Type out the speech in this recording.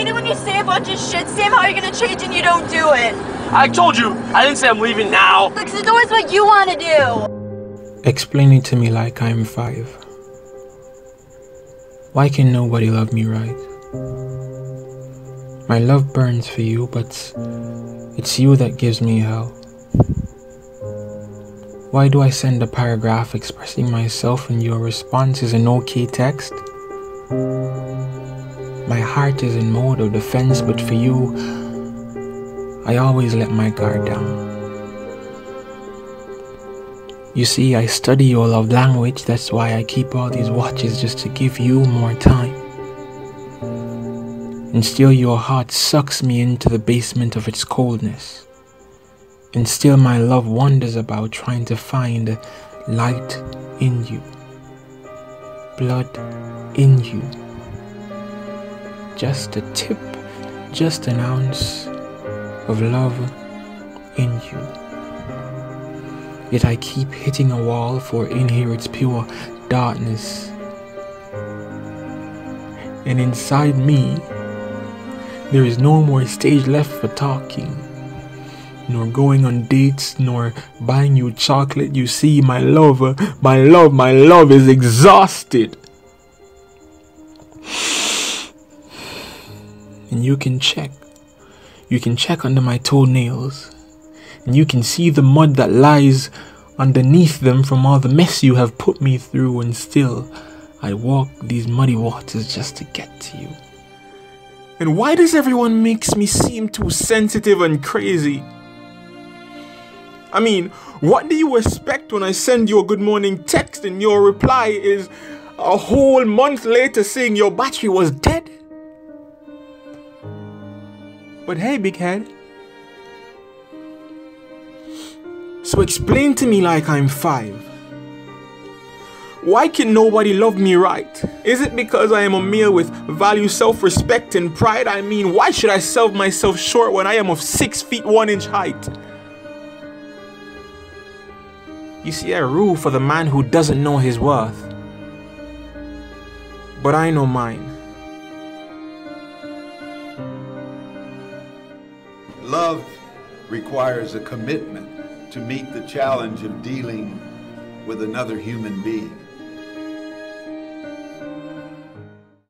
hate it when you say a bunch of shit, Sam, how are you gonna change and you don't do it? I told you, I didn't say I'm leaving now. Because it's always what you want to do. Explain it to me like I'm 5. Why can nobody love me right? My love burns for you, but it's you that gives me hell. Why do I send a paragraph expressing myself and your response is an okay text? My heart is in mode of defense, but for you, I always let my guard down. You see, I study your love language, that's why I keep all these watches just to give you more time. And still your heart sucks me into the basement of its coldness. And still my love wanders about trying to find light in you, blood in you. Just a tip, just an ounce of love in you. Yet I keep hitting a wall, for in here it's pure darkness. And inside me, there is no more stage left for talking, nor going on dates, nor buying you chocolate. You see, my love is exhausted. And you can check under my toenails, and you can see the mud that lies underneath them from all the mess you have put me through, and still I walk these muddy waters just to get to you. And why does everyone makes me seem too sensitive and crazy? I mean, what do you expect when I send you a good morning text and your reply is a whole month later saying your battery was dead? But hey, big head. So explain to me like I'm 5. Why can nobody love me right? Is it because I am a male with value, self-respect, and pride? I mean, why should I sell myself short when I am of 6 feet 1 inch height? You see, I rule for the man who doesn't know his worth. But I know mine. Love requires a commitment to meet the challenge of dealing with another human being.